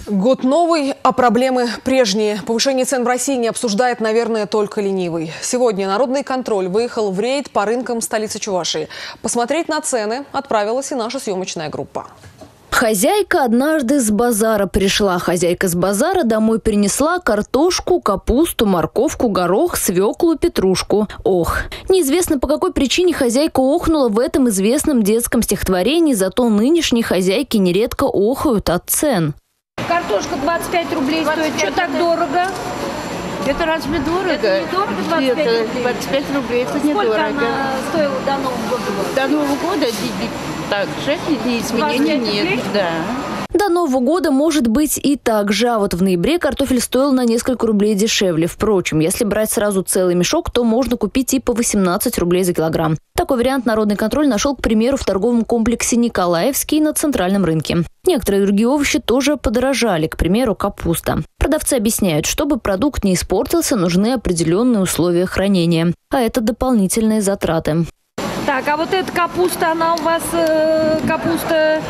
Год новый, а проблемы прежние. Повышение цен в России не обсуждает, наверное, только ленивый. Сегодня Народный контроль выехал в рейд по рынкам столицы Чувашии. Посмотреть на цены отправилась и наша съемочная группа. Хозяйка однажды с базара пришла. Хозяйка с базара домой принесла картошку, капусту, морковку, горох, свеклу, петрушку. Ох, неизвестно, по какой причине хозяйка охнула в этом известном детском стихотворении, зато нынешние хозяйки нередко охают от цен. Картошка 25 рублей стоит. Что так дорого? Это разве дорого? Это не дорого 25 рублей? 25 рублей, это недорого. Сколько она стоила до Нового года? До Нового года так же изменений нет. Да. До Нового года может быть и так же, а вот в ноябре картофель стоил на несколько рублей дешевле. Впрочем, если брать сразу целый мешок, то можно купить и по 18 рублей за килограмм. Такой вариант Народный контроль нашел, к примеру, в торговом комплексе «Николаевский» на центральном рынке. Некоторые другие овощи тоже подорожали, к примеру, капуста. Продавцы объясняют, чтобы продукт не испортился, нужны определенные условия хранения. А это дополнительные затраты. Так, а вот эта капуста, она у вас капуста,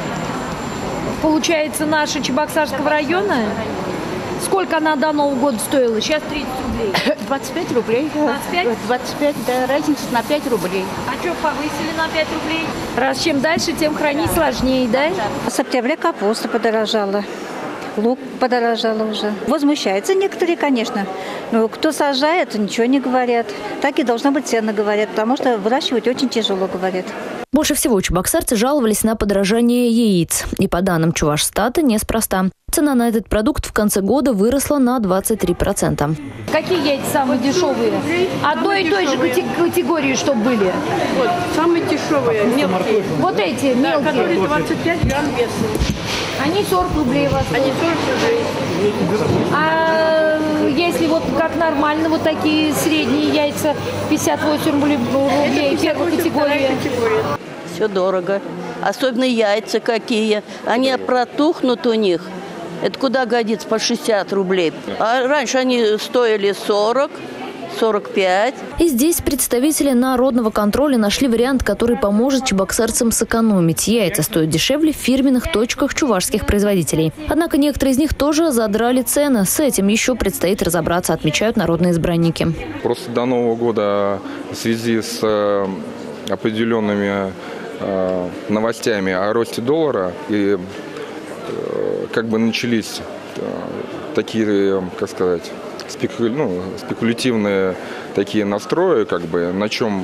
получается, наша Чебоксарского района? Сколько она до Нового года стоила? Сейчас 30 рублей. 25 рублей. 25? 25, да, разница на 5 рублей. А что, повысили на 5 рублей? Раз чем дальше, тем хранить сложнее, да? С октября капуста подорожала. Лук подорожал уже. Возмущаются некоторые, конечно. Но кто сажает, ничего не говорят. Так и должно быть ценно, говорят, потому что выращивать очень тяжело, говорят. Больше всего чебоксарцы жаловались на подорожание яиц. И по данным Чувашстата, неспроста. Цена на этот продукт в конце года выросла на 23%. Какие яйца самые дешевые? Одной и той же категории, что были? Вот, самые дешевые, мелкие. Вот эти мелкие. Которые 25 грамм веса. Они 40 рублей у вас. Они 40 рублей. А если вот как нормально, вот такие средние яйца, 58 рублей первой категории? Все дорого. Особенно яйца какие. Они протухнут у них. Это куда годится по 60 рублей. А раньше они стоили 40, 45. И здесь представители Народного контроля нашли вариант, который поможет чебоксарцам сэкономить. Яйца стоят дешевле в фирменных точках чувашских производителей. Однако некоторые из них тоже задрали цены. С этим еще предстоит разобраться, отмечают народные избранники. Просто до Нового года в связи с определенными новостями о росте доллара и как бы начались такие, как сказать, спекулятивные такие настрои, как бы, на чем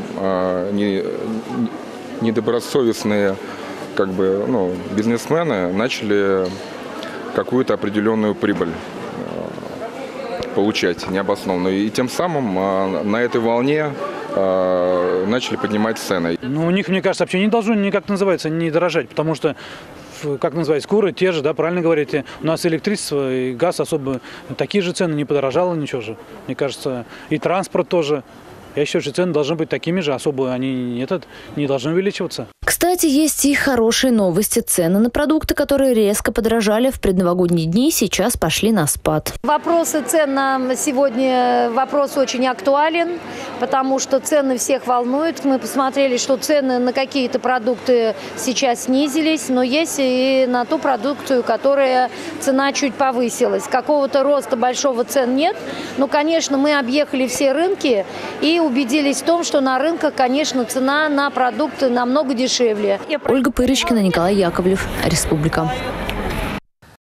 недобросовестные как бы, бизнесмены начали какую-то определенную прибыль получать необоснованную. И тем самым на этой волне начали поднимать цены. У них, мне кажется, вообще не должно никак называется, не дорожать, потому что, как называется, куры те же, да, правильно говорите. У нас электричество и газ особо такие же цены, не подорожало ничего же. Мне кажется, и транспорт тоже. Я считаю, что цены должны быть такими же, особо они не должны увеличиваться. Кстати, есть и хорошие новости. Цены на продукты, которые резко подорожали в предновогодние дни, сейчас пошли на спад. Вопросы цен нам сегодня вопрос очень актуален, потому что цены всех волнуют. Мы посмотрели, что цены на какие-то продукты сейчас снизились, но есть и на ту продукцию, которая цена чуть повысилась. Какого-то роста большого цен нет. Но, конечно, мы объехали все рынки и убедились в том, что на рынках, конечно, цена на продукты намного дешевле. Ольга Пырочкина, Николай Яковлев, Республика.